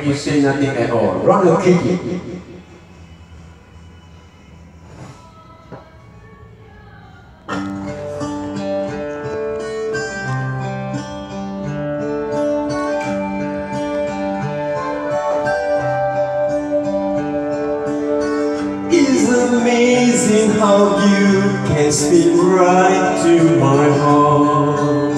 when you say nothing at all. Ronan Keating. It's amazing how you can speak right to my heart.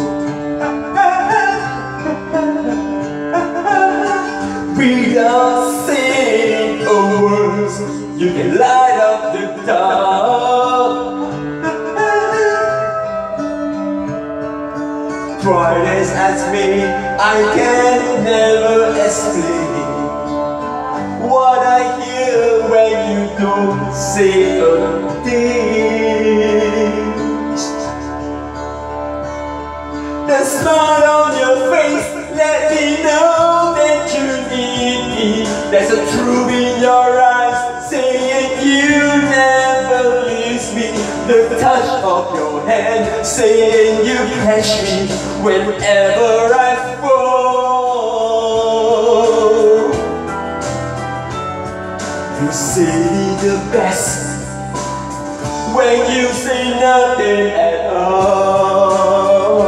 Without saying a word, you can light up the dark. Try this as me, I can never explain what I hear when you don't say a thing. The smile on your face let me know that you need me. There's a truth in your eyes saying you never leave me. The touch of your hand saying you catch me whenever I fall. You say the best when you say nothing at all.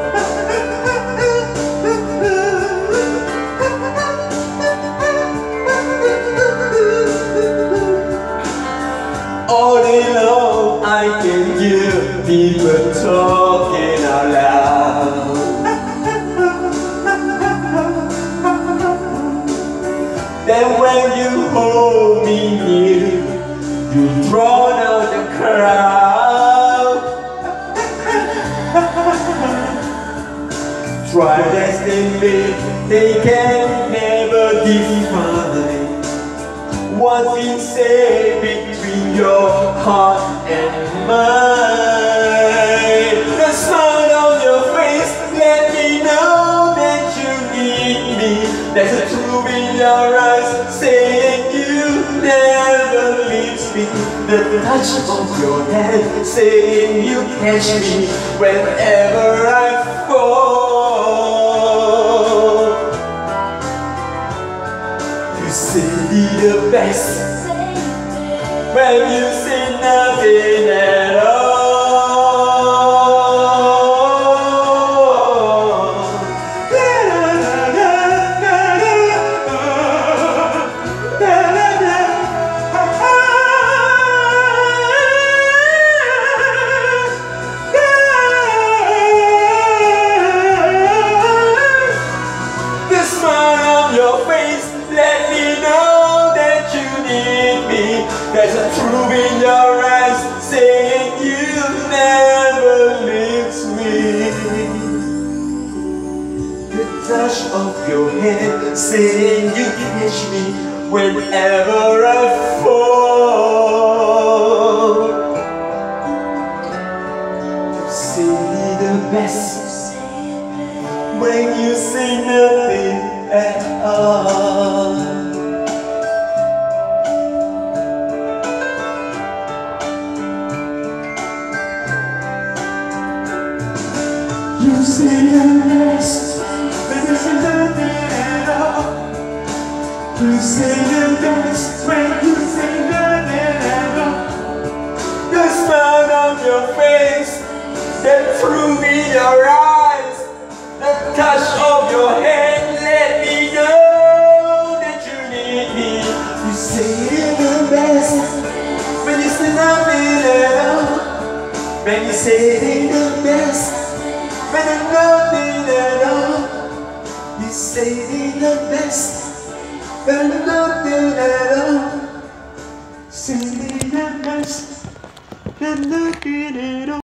All day long I can hear people talking out loud. Then when you hold me near, you draw out the crowd. Try as they may, they can never define what's been said between your heart and mine. The smile on your face let me know that you need me. There's a truth in your eyes saying you never leave me. The touch of your hand saying you catch me whenever I fall. You say the best when you say nothing at all. The smile on your face let me know that you need me. There's a truth in your eyes saying you never leave me. The touch of your hand saying you catch me whenever I fall. You say the best when you say nothing at all. You say the best when you say nothing at all. You say the best when you say nothing at all. The smile on your face, the truth in your eyes, the touch of your hand let me know that you need me. You say the best when you say nothing at all. When you say the best when you're nothing at all. You say the best when you're nothing at all. Say the best when nothing at all.